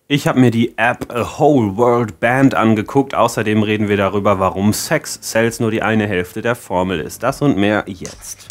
Ich habe mir die App A Whole World Band angeguckt. Außerdem reden wir darüber, warum Sex Cells nur die eine Hälfte der Formel ist. Das und mehr jetzt.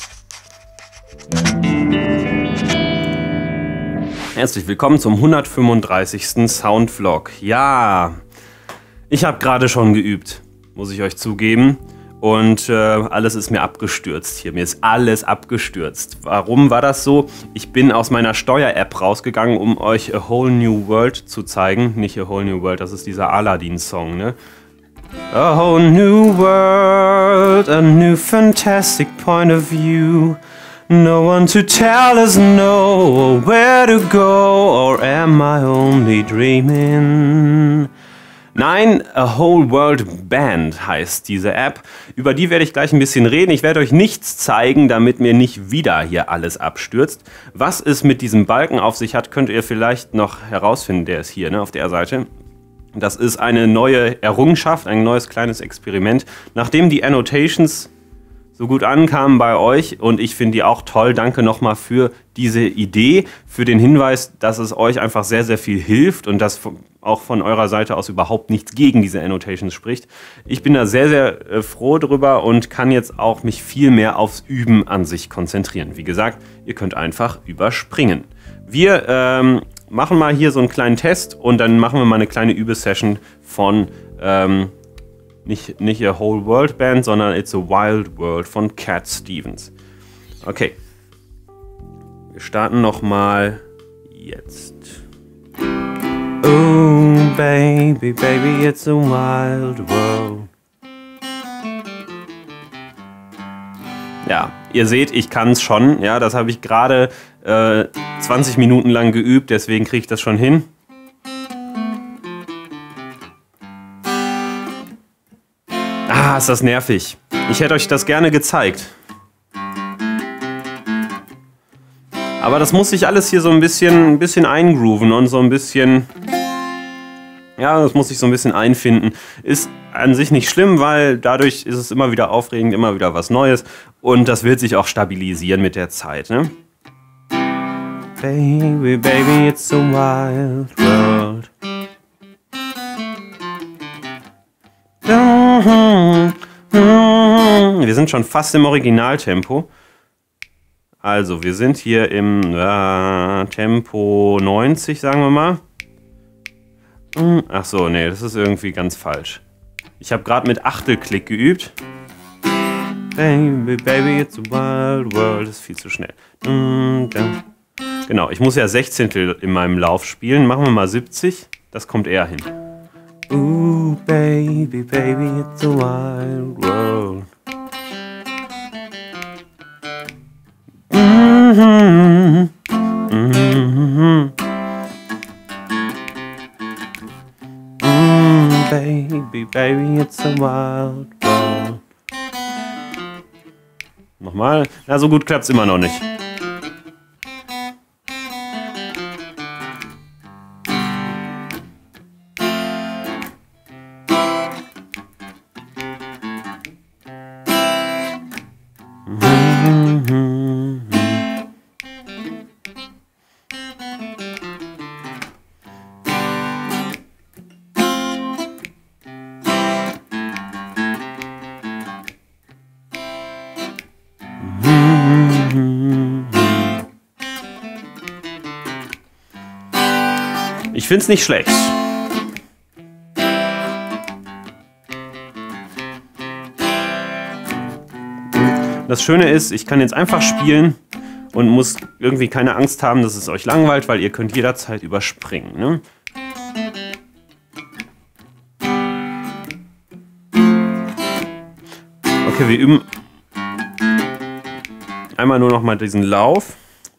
Herzlich willkommen zum 135. Soundvlog. Ja, ich habe gerade schon geübt, muss ich euch zugeben. Und alles ist mir abgestürzt hier. Mir ist alles abgestürzt. Warum war das so? Ich bin aus meiner Steuer-App rausgegangen, um euch A Whole New World zu zeigen. Nicht A Whole New World, das ist dieser Aladdin-Song, ne? A whole new world, a new fantastic point of view. No one to tell us no, or where to go, or am I only dreaming? Nein, A Whole World Band heißt diese App. Über die werde ich gleich ein bisschen reden. Ich werde euch nichts zeigen, damit mir nicht wieder hier alles abstürzt. Was es mit diesem Balken auf sich hat, könnt ihr vielleicht noch herausfinden. Der ist hier, ne, auf der Seite. Das ist eine neue Errungenschaft, ein neues kleines Experiment. Nachdem die Annotations so gut ankamen bei euch und ich finde die auch toll. Danke nochmal für diese Idee, für den Hinweis, dass es euch einfach sehr, sehr viel hilft und dass auch von eurer Seite aus überhaupt nichts gegen diese Annotations spricht. Ich bin da sehr, sehr froh drüber und kann jetzt auch mich viel mehr aufs Üben an sich konzentrieren. Wie gesagt, ihr könnt einfach überspringen. Wir machen mal hier so einen kleinen Test und dann machen wir mal eine kleine Übesession von nicht A Whole World Band, sondern It's a Wild World von Cat Stevens. Okay. Wir starten nochmal jetzt. Oh, baby, baby, it's a wild world. Ja, ihr seht, ich kann es schon. Ja, das habe ich gerade 20 Minuten lang geübt, deswegen kriege ich das schon hin. Ah, ist das nervig. Ich hätte euch das gerne gezeigt. Aber das muss sich alles hier so ein bisschen eingrooven und so ein bisschen... Ja, das muss sich so ein bisschen einfinden. Ist an sich nicht schlimm, weil dadurch ist es immer wieder aufregend, immer wieder was Neues. Und das wird sich auch stabilisieren mit der Zeit, ne? Baby, baby, it's a wild world. Wir sind schon fast im Originaltempo. Also, wir sind hier im Tempo 90, sagen wir mal. Ach so, nee, das ist irgendwie ganz falsch. Ich habe gerade mit Achtelklick geübt. Baby, baby, it's a wild world. Das ist viel zu schnell. Genau, ich muss ja Sechzehntel in meinem Lauf spielen. Machen wir mal 70. Das kommt eher hin. Ooh, baby, baby, it's a wild world. Baby, baby, it's a wild world. Nochmal. Na, so gut klappt's immer noch nicht. Ich find's nicht schlecht. Das Schöne ist, ich kann jetzt einfach spielen und muss irgendwie keine Angst haben, dass es euch langweilt, weil ihr könnt jederzeit überspringen, ne? Okay, wir üben einmal nur noch mal diesen Lauf.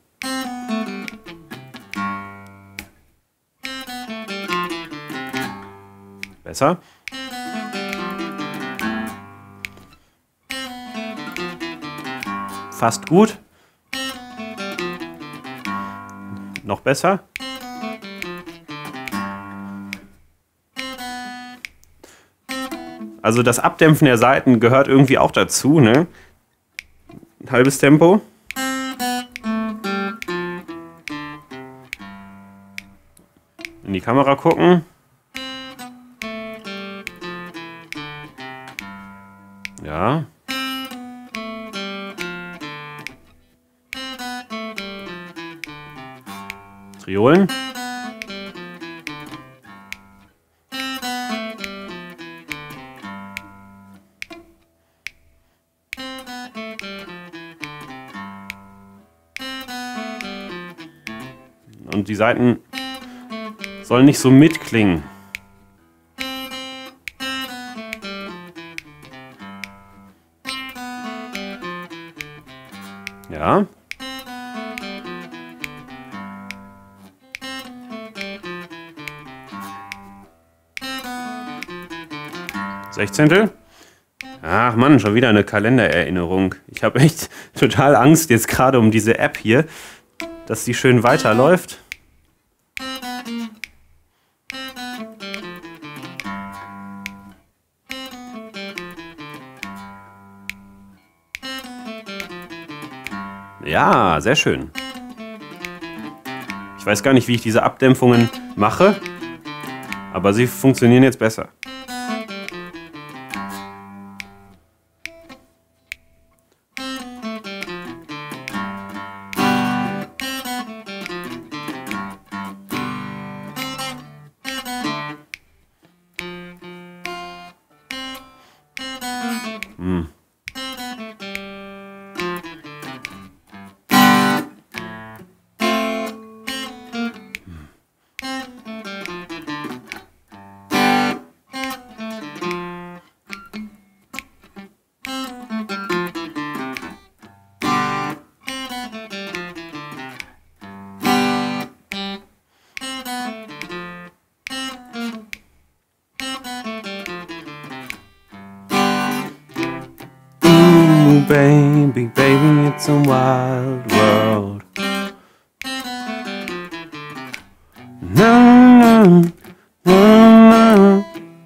Besser. Fast gut. Noch besser. Also das Abdämpfen der Saiten gehört irgendwie auch dazu, ne? Ein halbes Tempo. In die Kamera gucken. Ja. Triolen. Und die Saiten sollen nicht so mitklingen. Ja. Sechzehntel. Ach Mann, schon wieder eine Kalendererinnerung. Ich habe echt total Angst jetzt gerade um diese App hier, dass die schön weiterläuft. Ja, sehr schön. Ich weiß gar nicht, wie ich diese Abdämpfungen mache, aber sie funktionieren jetzt besser. Baby, baby, it's a wild world. Na, na, na, na.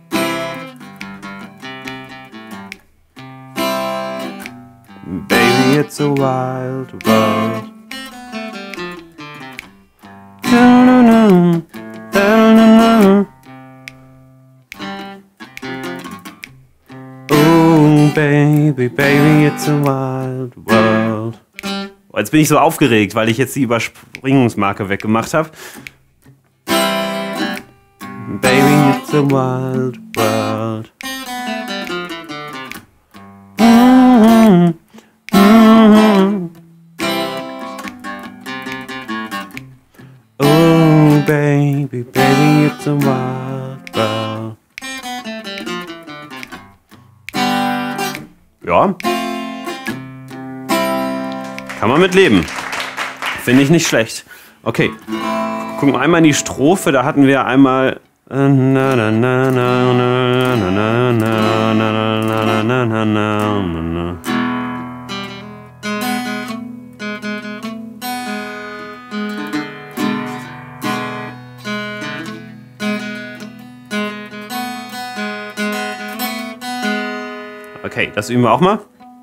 Baby, it's a wild world. Na, na, na, na, na, na. Baby, baby, it's a wild world. Oh, jetzt bin ich so aufgeregt, weil ich jetzt die Überspringungsmarke weggemacht habe. Baby, it's a wild world. Mm-hmm. Mm-hmm. Oh, baby, baby, it's a wild world. Ja, kann man mit leben. Finde ich nicht schlecht. Okay, gucken wir einmal in die Strophe. Da hatten wir einmal okay, das üben wir auch mal.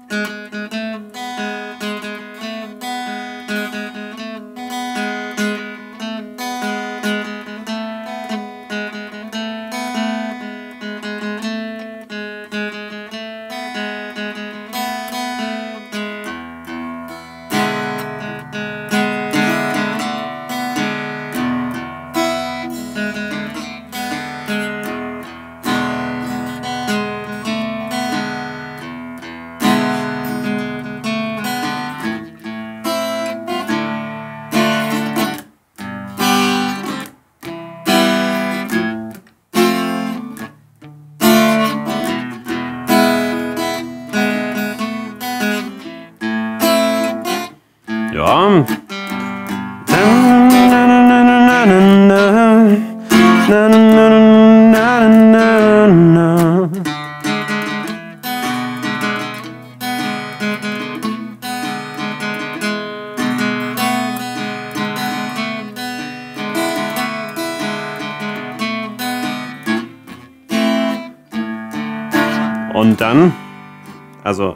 Ja. Und dann, also,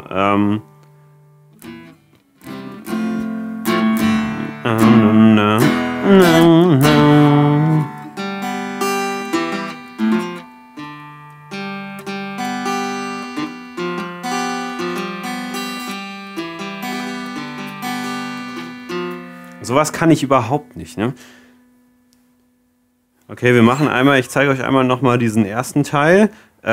Sowas kann ich überhaupt nicht, ne? Okay, wir machen einmal, ich zeige euch einmal nochmal diesen ersten Teil.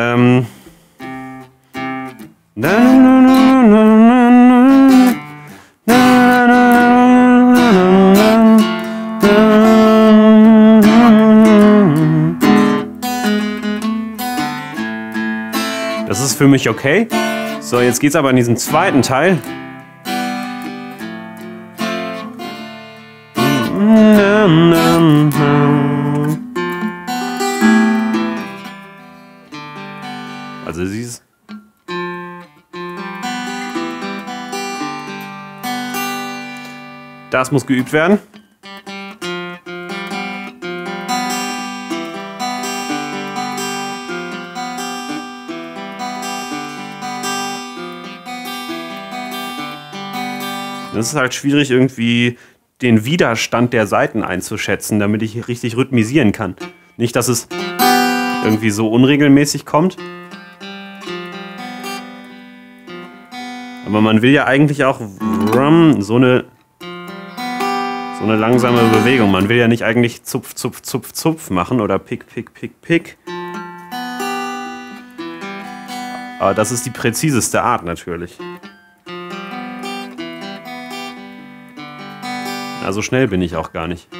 Das ist für mich okay. So, jetzt geht's aber in diesen zweiten Teil. Also dieses. Das muss geübt werden. Das ist halt schwierig, irgendwie den Widerstand der Saiten einzuschätzen, damit ich richtig rhythmisieren kann. Nicht, dass es irgendwie so unregelmäßig kommt. Aber man will ja eigentlich auch so eine langsame Bewegung. Man will ja nicht eigentlich Zupf, Zupf, Zupf, Zupf machen oder Pick, Pick, Pick, Pick. Aber das ist die präziseste Art natürlich. Ja, so schnell bin ich auch gar nicht.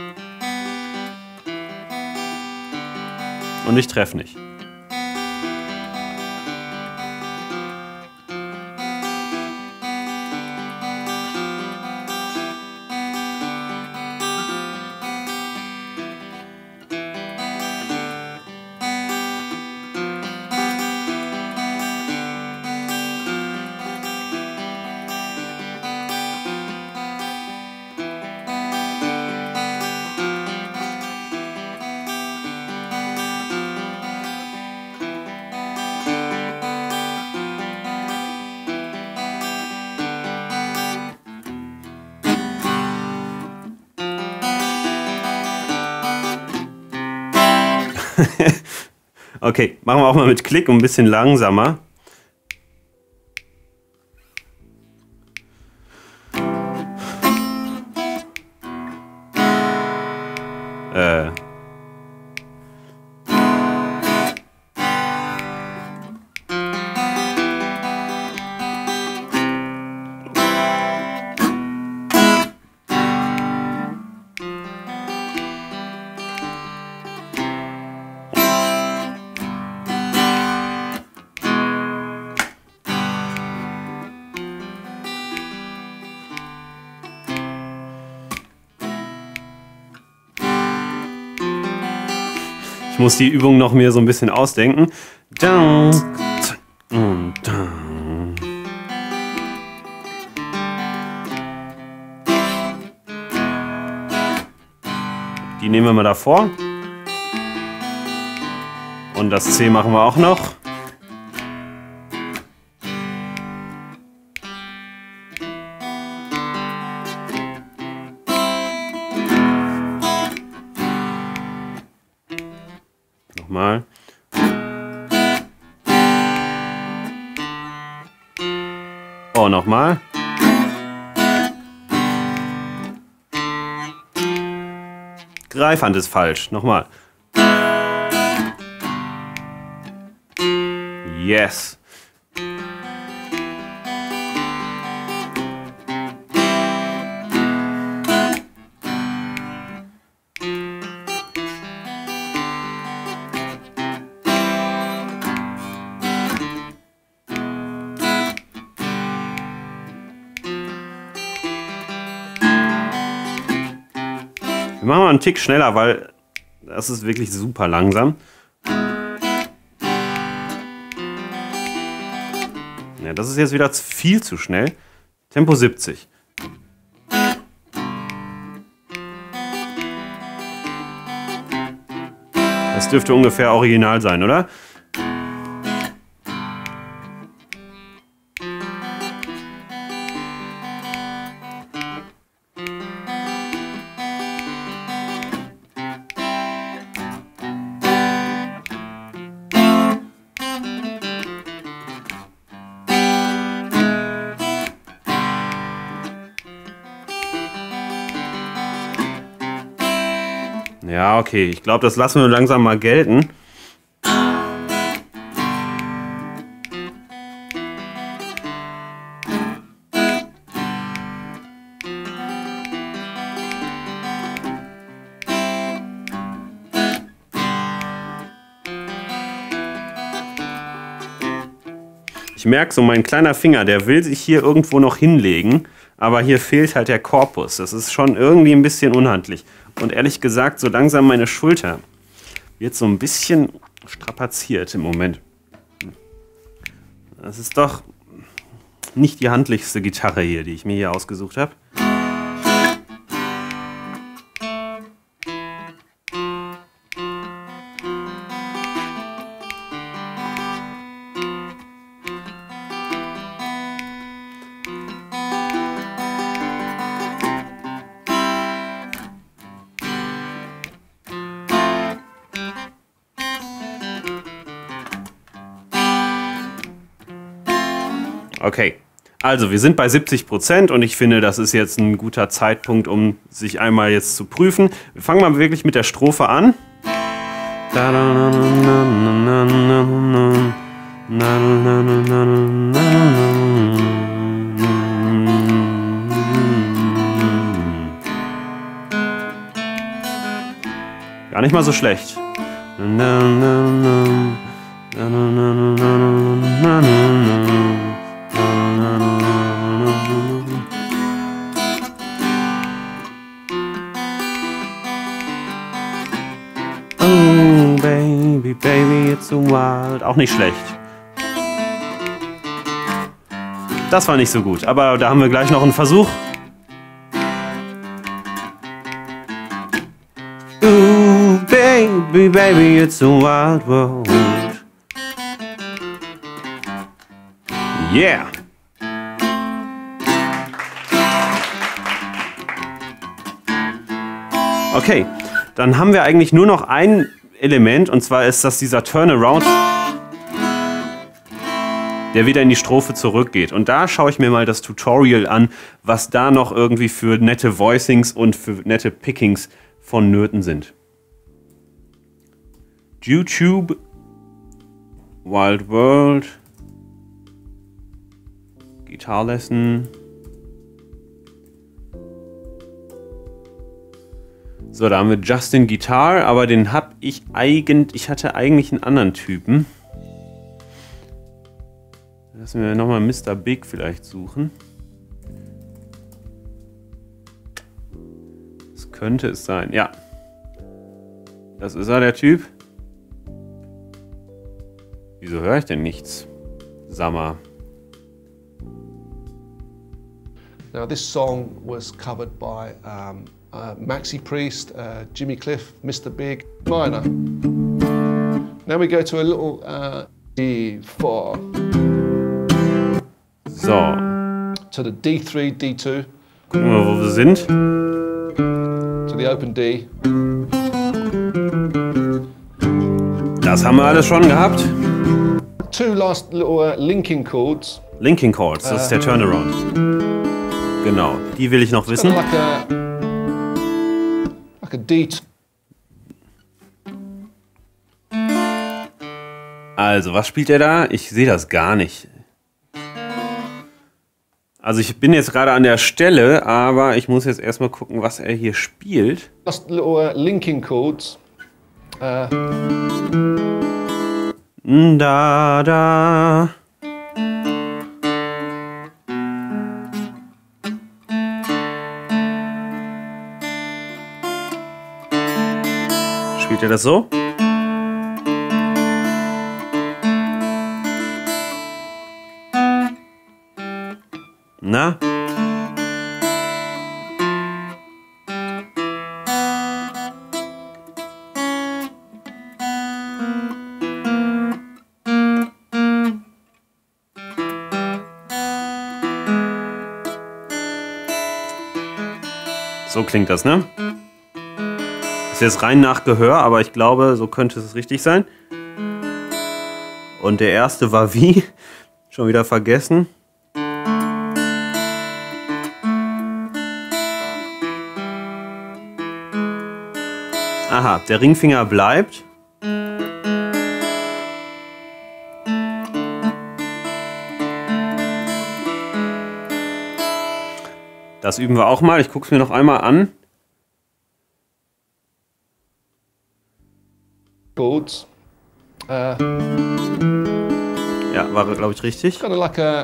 Und ich treffe nicht. Okay, machen wir auch mal mit Klick und ein bisschen langsamer. Ich muss die Übung noch mir so ein bisschen ausdenken. Die nehmen wir mal davor. Und das C machen wir auch noch. Nochmal. Oh, nochmal. Greifhand ist falsch. Nochmal. Yes. Wir machen mal einen Tick schneller, weil das ist wirklich super langsam. Ja, das ist jetzt wieder viel zu schnell. Tempo 70. Das dürfte ungefähr original sein, oder? Ja, okay. Ich glaube, das lassen wir langsam mal gelten. Ich merke so, mein kleiner Finger, der will sich hier irgendwo noch hinlegen, aber hier fehlt halt der Korpus. Das ist schon irgendwie ein bisschen unhandlich. Und ehrlich gesagt, so langsam meine Schulter wird so ein bisschen strapaziert im Moment. Das ist doch nicht die handlichste Gitarre hier, die ich mir hier ausgesucht habe. Okay, also wir sind bei 70% und ich finde, das ist jetzt ein guter Zeitpunkt, um sich einmal jetzt zu prüfen. Wir fangen mal wirklich mit der Strophe an. Gar nicht mal so schlecht. Oh, baby, baby, it's so wild. Auch nicht schlecht. Das war nicht so gut, aber da haben wir gleich noch einen Versuch. Oh, baby, baby, it's a wild world. Yeah! Okay, dann haben wir eigentlich nur noch ein Element, und zwar ist das dieser Turnaround, der wieder in die Strophe zurückgeht. Und da schaue ich mir mal das Tutorial an, was da noch irgendwie für nette Voicings und für nette Pickings vonnöten sind. YouTube, Wild World, Guitar Lesson. So, da haben wir Justin Guitar, aber den habe ich hatte eigentlich einen anderen Typen. Lassen wir nochmal Mr. Big vielleicht suchen. Das könnte es sein, ja. Das ist er, der Typ. Wieso höre ich denn nichts? Sag mal. Now this song was covered by Maxi Priest, Jimmy Cliff, Mr. Big, minor. Now we go to a little D4. So. To the D3, D2. Gucken wir, wo wir sind. To the open D. Das haben wir alles schon gehabt. Two last little linking chords. Linking Chords, das ist der Turnaround. Genau, die will ich noch wissen. Like a D. Also, was spielt er da? Ich sehe das gar nicht. Also ich bin jetzt gerade an der Stelle, aber ich muss jetzt erstmal gucken, was er hier spielt. Last little linking chords. Da, da. Spielt er das so? Na? So klingt das, ne? Ist jetzt rein nach Gehör, aber ich glaube, so könnte es richtig sein. Und der erste war wie? Schon wieder vergessen. Aha, der Ringfinger bleibt. Das üben wir auch mal. Ich gucke es mir noch einmal an. Chords. Ja, war, glaube ich, richtig. Kind of like a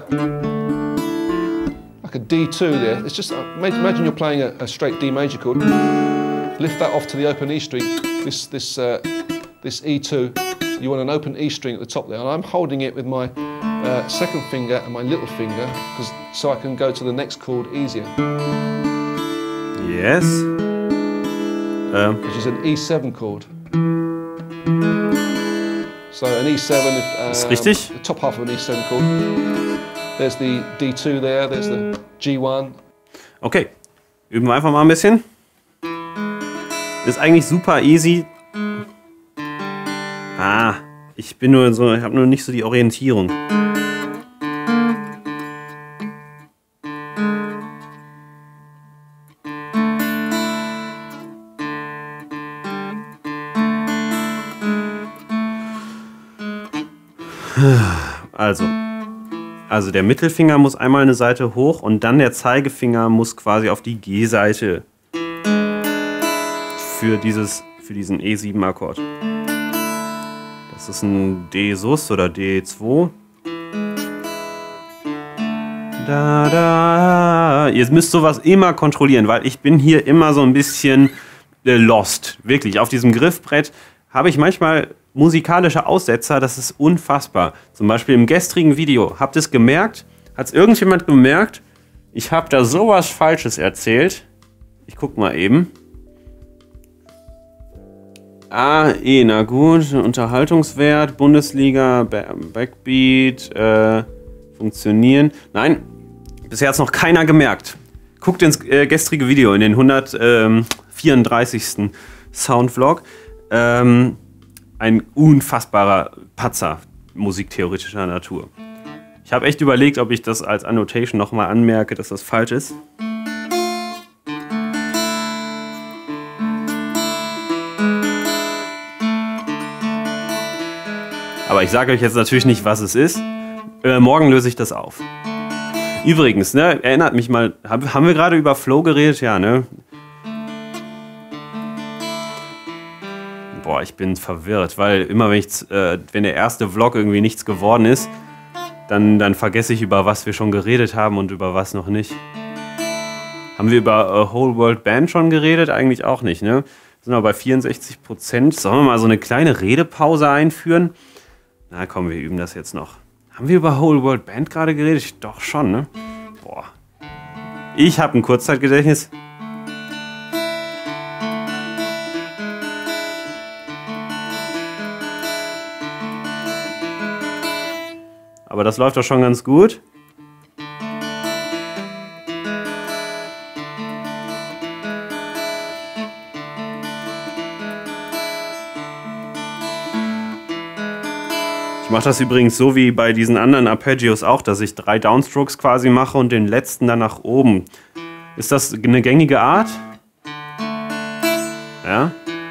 D2 there. It's just imagine you're playing a straight D major chord. Lift that off to the open E string. This E2. You want an open E string at the top there, and I'm holding it with my second finger and my little finger, so I can go to the next chord easier. Yes. Which is an E7 chord. So an E7 ist richtig. the top half of an E7 chord. There's the D2 there, there's the G1. Okay, üben wir einfach mal ein bisschen. Ist eigentlich super easy. Ah, ich bin nur so, ich habe nur nicht so die Orientierung. Also der Mittelfinger muss einmal eine Seite hoch und dann der Zeigefinger muss quasi auf die G-Seite für diesen E7-Akkord. Das ist ein D-Sus oder D2. Ihr müsst sowas immer kontrollieren, weil ich bin hier immer so ein bisschen lost. Wirklich, auf diesem Griffbrett habe ich manchmal musikalische Aussetzer, das ist unfassbar. Zum Beispiel im gestrigen Video. Habt ihr es gemerkt? Hat es irgendjemand gemerkt? Ich habe da sowas Falsches erzählt. Ich guck mal eben. Na gut. Unterhaltungswert, Bundesliga, Backbeat, funktionieren. Nein, bisher hat es noch keiner gemerkt. Guckt ins gestrige Video, in den 134. Soundvlog. Ein unfassbarer Patzer musiktheoretischer Natur. Ich habe echt überlegt, ob ich das als Annotation nochmal anmerke, dass das falsch ist. Aber ich sage euch jetzt natürlich nicht, was es ist. Morgen löse ich das auf. Übrigens, ne, erinnert mich mal, haben wir gerade über Flow geredet? Ja, ne? Boah, ich bin verwirrt, weil immer wenn der erste Vlog irgendwie nichts geworden ist, dann vergesse ich, über was wir schon geredet haben und über was noch nicht. Haben wir über Whole World Band schon geredet? Eigentlich auch nicht, ne? Sind wir bei 64%. Sollen wir mal so eine kleine Redepause einführen? Na komm, wir üben das jetzt noch. Haben wir über Whole World Band gerade geredet? Doch schon, ne? Boah. Ich habe ein Kurzzeitgedächtnis. Aber das läuft doch schon ganz gut. Ich mache das übrigens so wie bei diesen anderen Arpeggios auch, dass ich 3 Downstrokes quasi mache und den letzten dann nach oben. Ist das eine gängige Art? Ja?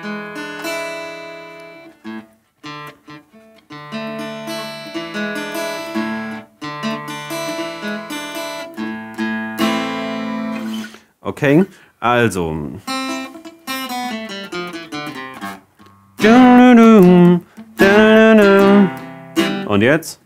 Okay, also. Und jetzt?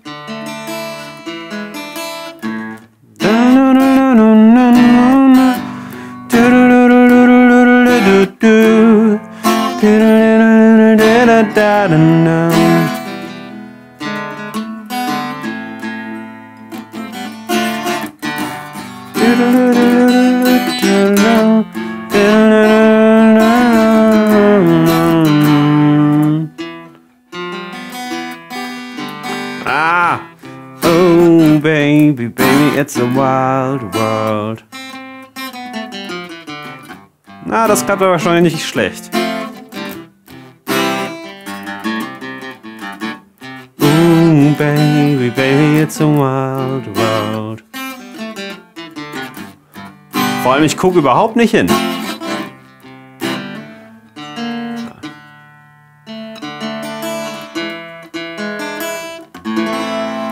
Oh baby, baby, it's a wild world. Na, das klappt aber wahrscheinlich nicht schlecht. Oh baby, baby, it's a wild world. Vor allem, ich gucke überhaupt nicht hin.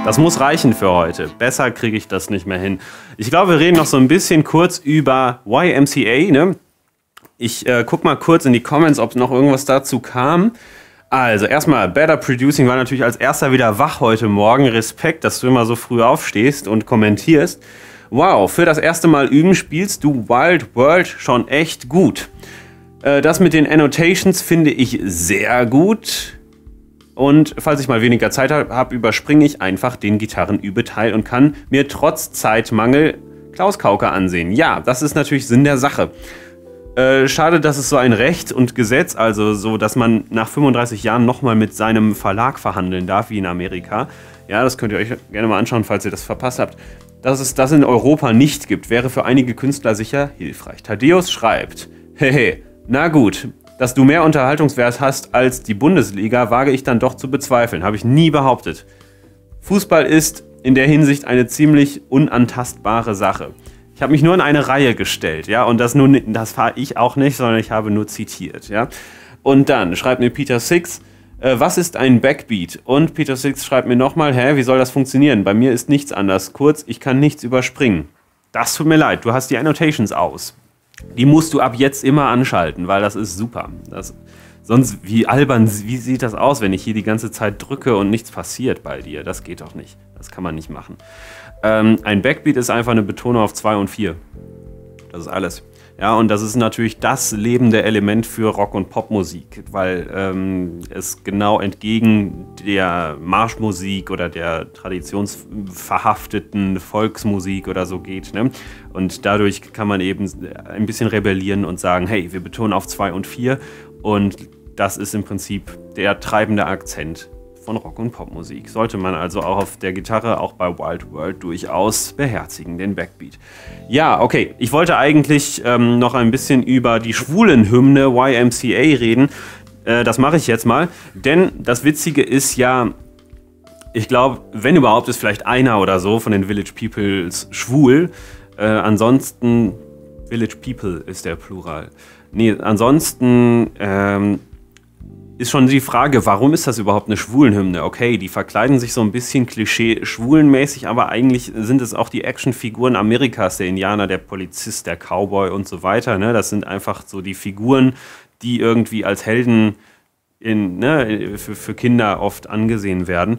Das muss reichen für heute. Besser kriege ich das nicht mehr hin. Ich glaube, wir reden noch so ein bisschen kurz über YMCA, ne? Ich guck mal kurz in die Comments, ob noch irgendwas dazu kam. Also erstmal, Better Producing war natürlich als erster wieder wach heute Morgen. Respekt, dass du immer so früh aufstehst und kommentierst. Wow, für das erste Mal üben spielst du Wild World schon echt gut. Das mit den Annotations finde ich sehr gut. Und falls ich mal weniger Zeit habe, überspringe ich einfach den Gitarrenübeteil und kann mir trotz Zeitmangel Klaus Kauke ansehen. Ja, das ist natürlich Sinn der Sache. Schade, dass es so ein Recht und Gesetz, also so, dass man nach 35 Jahren nochmal mit seinem Verlag verhandeln darf, wie in Amerika. Ja, das könnt ihr euch gerne mal anschauen, falls ihr das verpasst habt. Dass es das in Europa nicht gibt, wäre für einige Künstler sicher hilfreich. Thaddeus schreibt, hehe, na gut, dass du mehr Unterhaltungswert hast als die Bundesliga, wage ich dann doch zu bezweifeln. Habe ich nie behauptet. Fußball ist in der Hinsicht eine ziemlich unantastbare Sache. Ich habe mich nur in eine Reihe gestellt, ja, und das war ich auch nicht, sondern ich habe nur zitiert, ja. Und dann schreibt mir Peter Six, was ist ein Backbeat? Und Peter Six schreibt mir nochmal, wie soll das funktionieren? Bei mir ist nichts anders. Kurz, ich kann nichts überspringen. Das tut mir leid, du hast die Annotations aus. Die musst du ab jetzt immer anschalten, weil das ist super. Sonst, wie albern, wie sieht das aus, wenn ich hier die ganze Zeit drücke und nichts passiert bei dir? Das geht doch nicht. Das kann man nicht machen. Ein Backbeat ist einfach eine Betonung auf 2 und 4. Das ist alles. Ja, und das ist natürlich das lebende Element für Rock- und Popmusik, weil es genau entgegen der Marschmusik oder der traditionsverhafteten Volksmusik oder so geht, ne? Und dadurch kann man eben ein bisschen rebellieren und sagen, hey, wir betonen auf 2 und 4 und das ist im Prinzip der treibende Akzent von Rock- und Popmusik. Sollte man also auch auf der Gitarre, auch bei Wild World, durchaus beherzigen, den Backbeat. Ja, okay, ich wollte eigentlich noch ein bisschen über die Schwulenhymne YMCA reden. Das mache ich jetzt mal, denn das Witzige ist ja, ich glaube, wenn überhaupt, ist vielleicht einer oder so von den Village Peoples schwul. Ansonsten, Village People ist der Plural. Nee, ansonsten ist schon die Frage, warum ist das überhaupt eine Schwulenhymne? Okay, die verkleiden sich so ein bisschen klischee-schwulenmäßig, aber eigentlich sind es auch die Actionfiguren Amerikas, der Indianer, der Polizist, der Cowboy und so weiter. Ne? Das sind einfach so die Figuren, die irgendwie als Helden für Kinder oft angesehen werden.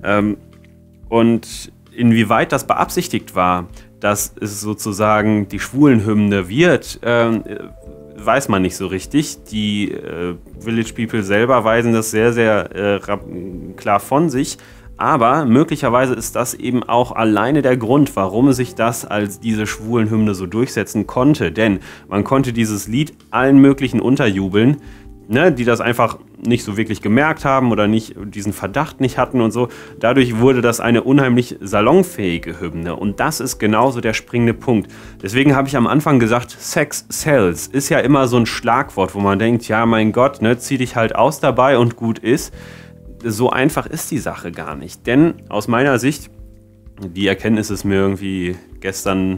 Und inwieweit das beabsichtigt war, dass es sozusagen die Schwulenhymne wird, weiß man nicht so richtig. Die Village People selber weisen das sehr, sehr klar von sich. Aber möglicherweise ist das eben auch alleine der Grund, warum sich das als diese Schwulenhymne so durchsetzen konnte. Denn man konnte dieses Lied allen möglichen unterjubeln, ne, die das einfach nicht so wirklich gemerkt haben oder nicht diesen Verdacht nicht hatten und so. Dadurch wurde das eine unheimlich salonfähige Hymne und das ist genauso der springende Punkt. Deswegen habe ich am Anfang gesagt, Sex sells ist ja immer so ein Schlagwort, wo man denkt, ja mein Gott, ne, zieh dich halt aus dabei und gut ist. So einfach ist die Sache gar nicht, denn aus meiner Sicht, die Erkenntnis ist mir irgendwie gestern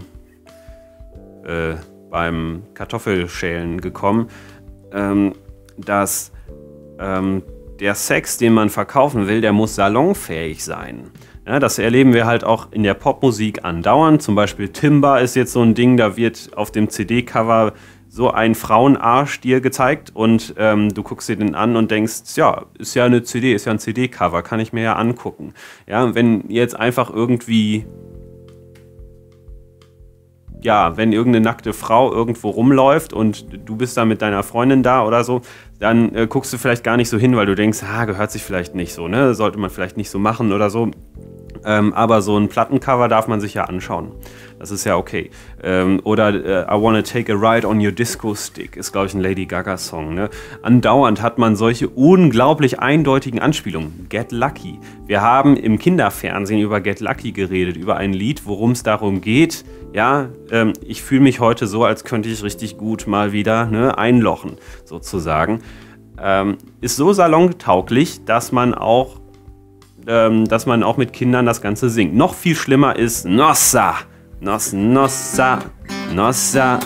beim Kartoffelschälen gekommen, dass der Sex, den man verkaufen will, der muss salonfähig sein. Ja, das erleben wir halt auch in der Popmusik andauernd. Zum Beispiel Timber ist jetzt so ein Ding, da wird auf dem CD-Cover so ein Frauenarsch dir gezeigt und du guckst dir den an und denkst, ja, ist ja eine CD, ist ja ein CD-Cover, kann ich mir ja angucken. Ja, wenn jetzt einfach irgendwie, ja, wenn irgendeine nackte Frau irgendwo rumläuft und du bist da mit deiner Freundin da oder so, dann guckst du vielleicht gar nicht so hin, weil du denkst, gehört sich vielleicht nicht so, ne? Sollte man vielleicht nicht so machen oder so. Aber so ein Plattencover darf man sich ja anschauen. Das ist ja okay. Oder I Wanna Take a Ride on Your Disco Stick ist, glaube ich, ein Lady Gaga Song. Ne? Andauernd hat man solche unglaublich eindeutigen Anspielungen. Get Lucky. Wir haben im Kinderfernsehen über Get Lucky geredet, über ein Lied, worum es darum geht. Ja, ich fühle mich heute so, als könnte ich richtig gut mal wieder einlochen, sozusagen. Ist so salontauglich, dass man auch mit Kindern das Ganze singt. Noch viel schlimmer ist Nossa, Nossa, Nossa, Nossa,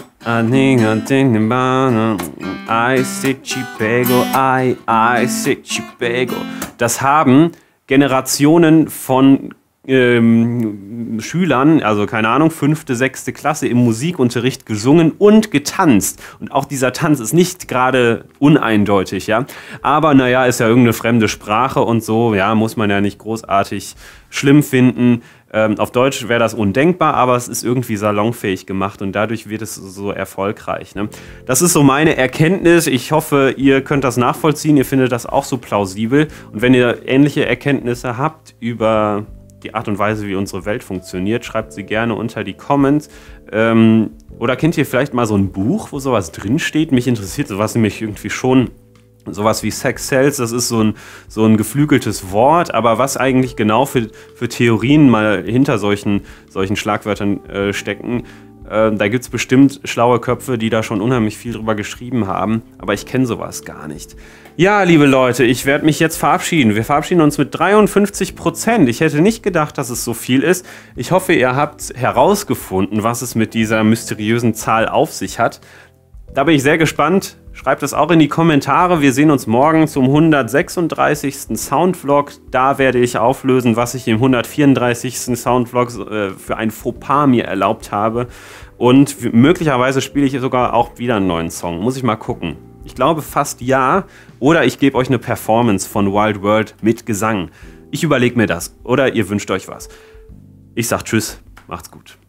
I se te pego, I se te pego. Das haben Generationen von Schülern, also keine Ahnung, 5., 6. Klasse im Musikunterricht gesungen und getanzt. Und auch dieser Tanz ist nicht gerade uneindeutig, ja. Aber naja, ist ja irgendeine fremde Sprache und so, ja, muss man ja nicht großartig schlimm finden. Auf Deutsch wäre das undenkbar, aber es ist irgendwie salonfähig gemacht und dadurch wird es so erfolgreich. Ne? Das ist so meine Erkenntnis. Ich hoffe, ihr könnt das nachvollziehen. Ihr findet das auch so plausibel. Und wenn ihr ähnliche Erkenntnisse habt über die Art und Weise, wie unsere Welt funktioniert, schreibt sie gerne unter die Comments. Oder kennt ihr vielleicht mal so ein Buch, wo sowas drinsteht? Mich interessiert sowas nämlich irgendwie schon. Sowas wie Sex Sells, das ist so ein geflügeltes Wort, aber was eigentlich genau für Theorien mal hinter solchen Schlagwörtern stecken, da gibt es bestimmt schlaue Köpfe, die da schon unheimlich viel drüber geschrieben haben, aber ich kenne sowas gar nicht. Ja, liebe Leute, ich werde mich jetzt verabschieden. Wir verabschieden uns mit 53%. Ich hätte nicht gedacht, dass es so viel ist. Ich hoffe, ihr habt herausgefunden, was es mit dieser mysteriösen Zahl auf sich hat. Da bin ich sehr gespannt. Schreibt es auch in die Kommentare. Wir sehen uns morgen zum 136. Soundvlog. Da werde ich auflösen, was ich im 134. Soundvlog für ein Fauxpas mir erlaubt habe. Und möglicherweise spiele ich sogar auch wieder einen neuen Song. Muss ich mal gucken. Ich glaube fast ja. Oder ich gebe euch eine Performance von Wild World mit Gesang. Ich überlege mir das. Oder ihr wünscht euch was. Ich sag Tschüss. Macht's gut.